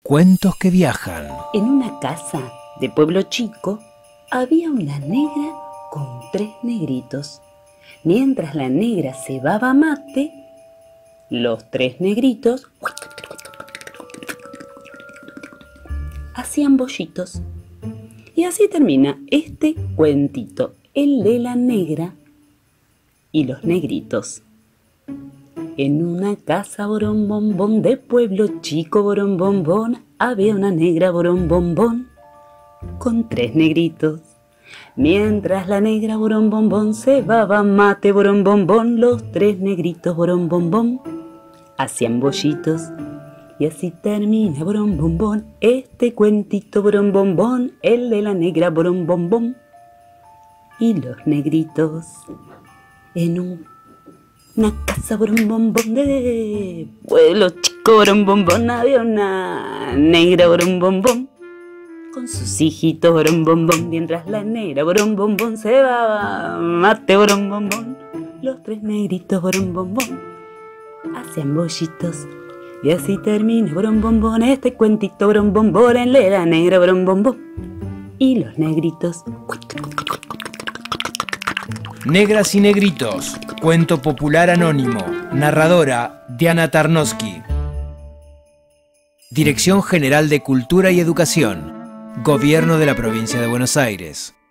Cuentos que viajan. En una casa de pueblo chico había una negra con 3 negritos. Mientras la negra cebaba mate, los 3 negritos hacían bollitos. Y así termina este cuentito, el de la negra y los negritos. En una casa borombombón de pueblo chico borombombón había una negra borombombón con 3 negritos. Mientras la negra borombombón cebaba mate borombombón, los 3 negritos borombombón hacían bollitos. Y así termina borombombón este cuentito borombombón, el de la negra borombombón y los negritos. En una casa borombombón de pueblo chico borombombón había una negra borombombón con sus hijitos borombombón. Mientras la negra borombombón cebaba mate borombombón, los 3 negritos borombombón hacían bollitos. Y así termina borombombón este cuentito borombombón, el de la negra borombombón y los negritos. Negras y negritos. Cuento popular anónimo. Narradora Diana Tarnowski. Dirección General de Cultura y Educación. Gobierno de la Provincia de Buenos Aires.